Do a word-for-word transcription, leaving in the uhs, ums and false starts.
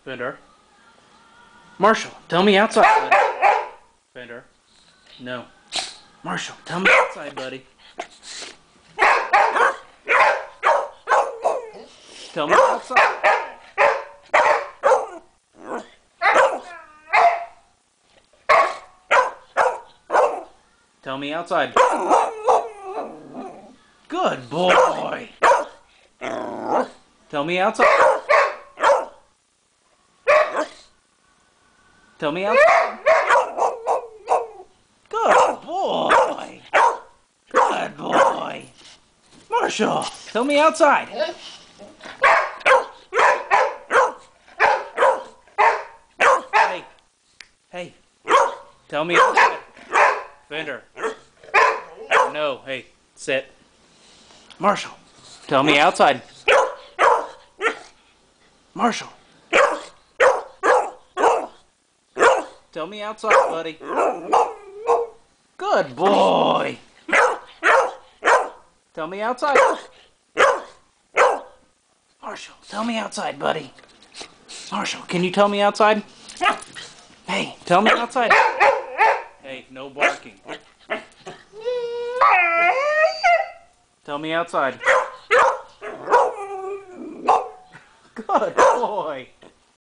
Fender. Marshall, tell me outside, buddy. Fender. No. Marshall, tell me outside, buddy. Tell me outside. Tell me outside. Good boy. Tell me outside. Tell me outside. Good boy. Good boy. Marshall, tell me outside. Hey. Hey. Tell me outside. Fender. No, hey, sit. Marshall, tell me outside. Marshall. Tell me outside, buddy. Good boy. Tell me outside. Marshall, tell me outside, buddy. Marshall, can you tell me outside? Hey, tell me outside. Hey, no barking. Tell me outside.